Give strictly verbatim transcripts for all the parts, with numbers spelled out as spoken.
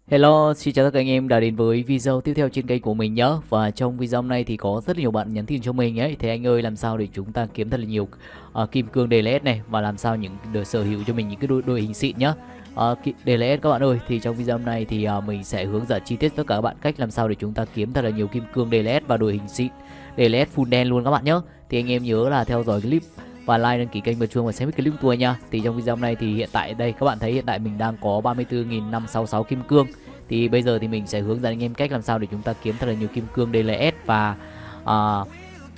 Hello, xin chào tất cả anh em đã đến với video tiếp theo trên kênh của mình nhé. Và trong video hôm nay thì có rất là nhiều bạn nhắn tin cho mình ấy. Thế anh ơi, làm sao để chúng ta kiếm thật là nhiều uh, kim cương đê lờ ét này, và làm sao những được sở hữu cho mình những cái đội, đội hình xịn nhá. Uh, đê lờ ét các bạn ơi, thì trong video hôm nay thì uh, mình sẽ hướng dẫn chi tiết tất cả các bạn cách làm sao để chúng ta kiếm thật là nhiều kim cương đê lờ ét và đội hình xịn đê lờ ét full đen luôn các bạn nhé. Thì anh em nhớ là theo dõi clip và like, đăng ký kênh, bật chuông và xem clip của tôi nha. Thì trong video hôm nay thì hiện tại đây các bạn thấy hiện tại mình đang có ba mươi tư nghìn năm trăm sáu mươi sáu kim cương. Thì bây giờ thì mình sẽ hướng dẫn anh em cách làm sao để chúng ta kiếm thật là nhiều kim cương đê lờ ét và uh,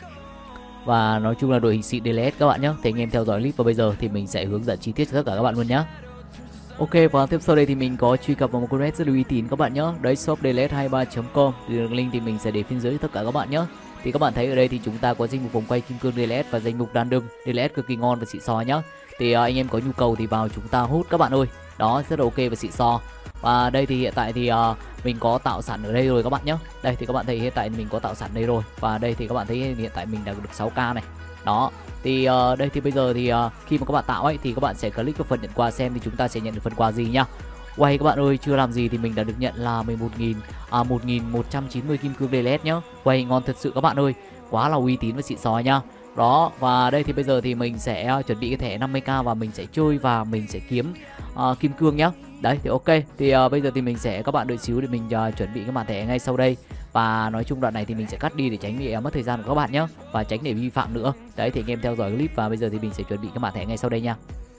và nói chung là đội hình xịn đê lờ ét các bạn nhé. Thì anh em theo dõi clip và bây giờ thì mình sẽ hướng dẫn chi tiết cho tất cả các bạn luôn nhé. Ok, và tiếp sau đây thì mình có truy cập vào một con web rất là uy tín các bạn nhé. Đấy, shop d l s hai mươi ba chấm com. Đường link thì mình sẽ để phía dưới cho tất cả các bạn nhé. Thì các bạn thấy ở đây thì chúng ta có danh mục vòng quay kim cương đê lờ ét và danh mục random đê lờ ét cực kỳ ngon và xịn sò nhá. Thì uh, anh em có nhu cầu thì vào chúng ta hút các bạn ơi. Đó, rất là ok và xịn sò. Và đây thì hiện tại thì uh, mình có tạo sẵn ở đây rồi các bạn nhé. Đây thì các bạn thấy hiện tại mình có tạo sẵn đây rồi. Và đây thì các bạn thấy hiện tại mình đã được sáu k này. Đó. Thì uh, đây thì bây giờ thì uh, khi mà các bạn tạo ấy thì các bạn sẽ click vào phần nhận quà xem thì chúng ta sẽ nhận được phần quà gì nhá. Quay các bạn ơi, chưa làm gì thì mình đã được nhận là mười một nghìn à một nghìn một trăm chín mươi kim cương đê lờ ét nhá. Quay ngon thật sự các bạn ơi. Quá là uy tín và xịn sò nha. Đó, và đây thì bây giờ thì mình sẽ uh, chuẩn bị cái thẻ năm mươi k và mình sẽ chơi và mình sẽ kiếm uh, kim cương nhá. Đấy thì ok. Thì uh, bây giờ thì mình sẽ các bạn đợi xíu để mình uh, chuẩn bị cái màn thẻ ngay sau đây. Và nói chung đoạn này thì mình sẽ cắt đi để tránh bị uh, mất thời gian của các bạn nhé, và tránh để vi phạm nữa. Đấy thì anh em theo dõi clip và bây giờ thì mình sẽ chuẩn bị cái màn thẻ ngay sau đây nha.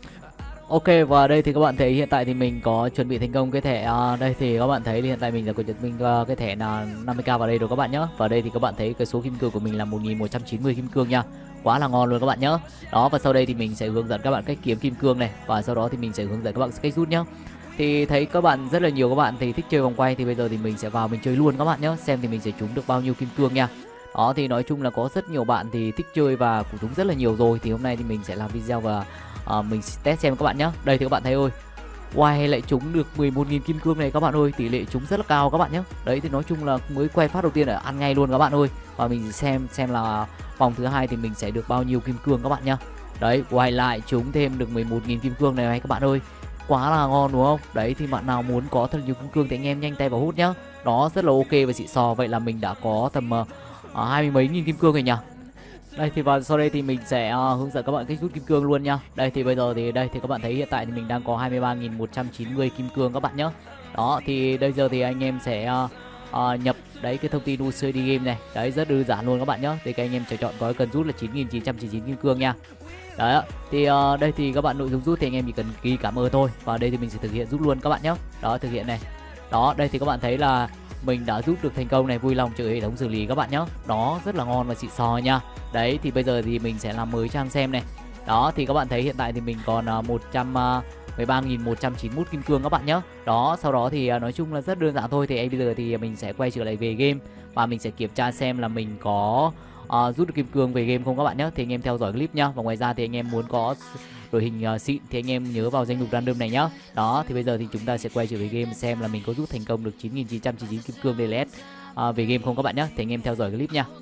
Ok, và đây thì các bạn thấy hiện tại thì mình có chuẩn bị thành công cái thẻ uh, đây thì các bạn thấy hiện tại mình đã có chuẩn bị uh, cái thẻ là năm mươi k vào đây rồi các bạn nhé. Và đây thì các bạn thấy cái số kim cương của mình là một nghìn một trăm chín mươi kim cương nha. Quá là ngon luôn các bạn nhé. Đó, và sau đây thì mình sẽ hướng dẫn các bạn cách kiếm kim cương này, và sau đó thì mình sẽ hướng dẫn các bạn cách rút nhá. Thì thấy các bạn rất là nhiều các bạn thì thích chơi vòng quay thì bây giờ thì mình sẽ vào mình chơi luôn các bạn nhé, xem thì mình sẽ trúng được bao nhiêu kim cương nha. Đó thì nói chung là có rất nhiều bạn thì thích chơi và cũng trúng rất là nhiều rồi. Thì hôm nay thì mình sẽ làm video và uh, mình test xem các bạn nhé. Đây thì các bạn thấy ơi, Wow, lại trúng được mười một nghìn kim cương này các bạn ơi, tỷ lệ trúng rất là cao các bạn nhé. Đấy thì nói chung là mới quay phát đầu tiên là ăn ngay luôn các bạn ơi. Và mình xem xem là vòng thứ hai thì mình sẽ được bao nhiêu kim cương các bạn nhá. Đấy, quay lại trúng thêm được mười một nghìn kim cương này các bạn ơi. Quá là ngon đúng không? Đấy thì bạn nào muốn có thật nhiều kim cương thì anh em nhanh tay vào hút nhá. Đó, rất là ok và xịn sò. Vậy là mình đã có tầm uh, hai mươi mấy nghìn kim cương rồi nhỉ. Đây thì vào sau đây thì mình sẽ uh, hướng dẫn các bạn cách rút kim cương luôn nha. Đây thì bây giờ thì đây thì các bạn thấy hiện tại thì mình đang có hai mươi ba nghìn một trăm chín mươi kim cương các bạn nhé. Đó thì bây giờ thì anh em sẽ uh, uh, nhập đấy cái thông tin u xê đê game này. Đấy rất đơn giản luôn các bạn nhé. Thì các anh em sẽ chọn gói cần rút là chín nghìn chín trăm chín mươi chín kim cương nha. Đấy thì uh, đây thì các bạn nội dung rút thì anh em chỉ cần ghi cảm ơn thôi. Và đây thì mình sẽ thực hiện rút luôn các bạn nhé. Đó, thực hiện này. Đó, đây thì các bạn thấy là mình đã rút được thành công này, vui lòng chờ hệ thống xử lý các bạn nhé. Đó, rất là ngon và xịn sò nha. Đấy thì bây giờ thì mình sẽ làm mới trang xem này. Đó thì các bạn thấy hiện tại thì mình còn uh, một trăm mười ba nghìn một trăm chín mươi mốt kim cương các bạn nhé. Đó, sau đó thì uh, nói chung là rất đơn giản thôi. Thì anh bây giờ thì mình sẽ quay trở lại về game và mình sẽ kiểm tra xem là mình có uh, rút được kim cương về game không các bạn nhé. Thì anh em theo dõi clip nhá. Và ngoài ra thì anh em muốn có đội hình uh, xịn thì anh em nhớ vào danh mục random này nhá. Đó thì bây giờ thì chúng ta sẽ quay trở về game xem là mình có rút thành công được chín nghìn chín trăm chín mươi chín kim cương đê lờ ét uh, về game không các bạn nhé. Thì anh em theo dõi clip nha.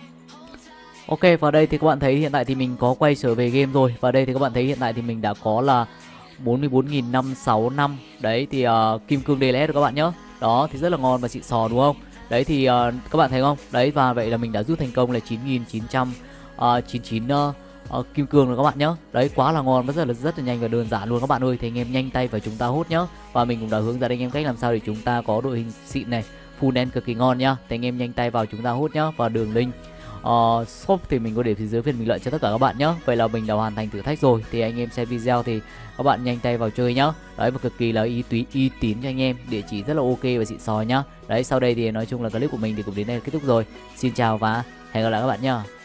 Ok, vào đây thì các bạn thấy hiện tại thì mình có quay trở về game rồi. Và đây thì các bạn thấy hiện tại thì mình đã có là bốn mươi bốn nghìn năm trăm sáu mươi lăm. Đấy thì uh, kim cương đê lờ ét rồi các bạn nhé. Đó thì rất là ngon và xịn sò đúng không? Đấy thì uh, các bạn thấy không? Đấy, và vậy là mình đã rút thành công là chín nghìn chín trăm chín mươi chín uh, uh, kim cương rồi các bạn nhé. Đấy, quá là ngon và rất là rất là nhanh và đơn giản luôn các bạn ơi. Thì anh em nhanh tay và chúng ta hốt nhá. Và mình cũng đã hướng dẫn anh em cách làm sao để chúng ta có đội hình xịn này, full đen cực kỳ ngon nhá. Thì anh em nhanh tay vào chúng ta hốt nhá. Và đường link Uh, shop thì mình có để phía dưới phần bình luận cho tất cả các bạn nhé. Vậy là mình đã hoàn thành thử thách rồi. Thì anh em xem video thì các bạn nhanh tay vào chơi nhá. Đấy, và cực kỳ là ý túy uy tín cho anh em. Địa chỉ rất là ok và xịn sò nhá. Đấy, sau đây thì nói chung là clip của mình thì cũng đến đây là kết thúc rồi. Xin chào và hẹn gặp lại các bạn nhá.